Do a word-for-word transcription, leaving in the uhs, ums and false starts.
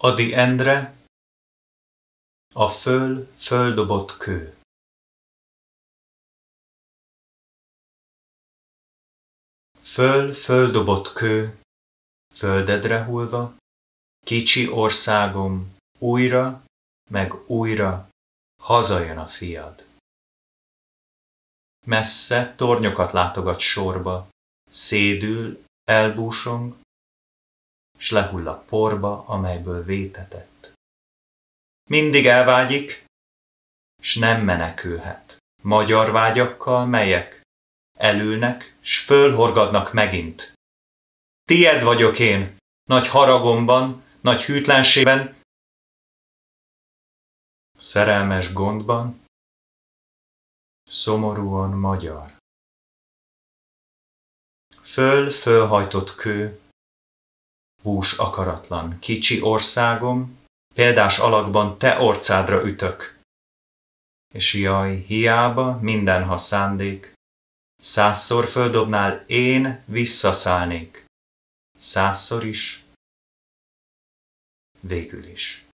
Ady Endre, a föl földobott kő. Föl földobott kő, földedre hullva, kicsi országom, újra meg újra hazajön a fiad. Messze tornyokat látogat sorba, szédül, elbúsong, s lehull a porba, amelyből vétetett. Mindig elvágyik, s nem menekülhet. Magyar vágyakkal, melyek elülnek, s fölhorgadnak megint. Tied vagyok én, nagy haragomban, nagy hűtlenségben, szerelmes gondban, szomorúan magyar. Föl fölhajtott kő, bús akaratlan, kicsi országom, példás alakban te orcádra ütök. És jaj, hiába mindenha szándék, százszor földobnál, én visszaszállnék. Százszor is, végül is.